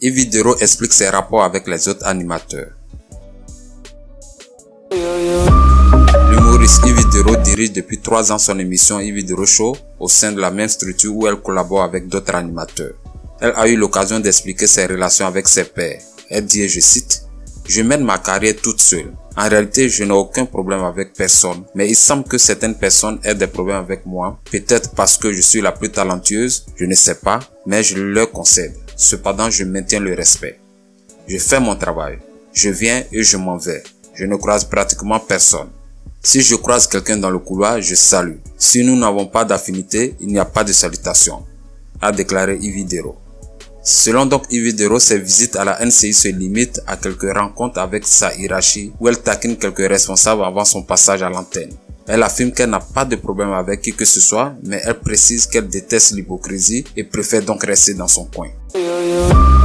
Yves Dero explique ses rapports avec les autres animateurs. L'humoriste Yves Dero dirige depuis 3 ans son émission Yves Dero Show au sein de la même structure où elle collabore avec d'autres animateurs. Elle a eu l'occasion d'expliquer ses relations avec ses pairs. Elle dit, et je cite, « Je mène ma carrière toute seule. En réalité, je n'ai aucun problème avec personne, mais il semble que certaines personnes aient des problèmes avec moi, peut-être parce que je suis la plus talentueuse, je ne sais pas, mais je leur concède. Cependant, je maintiens le respect. Je fais mon travail. Je viens et je m'en vais. Je ne croise pratiquement personne. Si je croise quelqu'un dans le couloir, je salue. Si nous n'avons pas d'affinité, il n'y a pas de salutation, » a déclaré Yves Dero. Selon donc Yves Dero, ses visites à la NCI se limitent à quelques rencontres avec sa hiérarchie où elle taquine quelques responsables avant son passage à l'antenne. Elle affirme qu'elle n'a pas de problème avec qui que ce soit, mais elle précise qu'elle déteste l'hypocrisie et préfère donc rester dans son coin.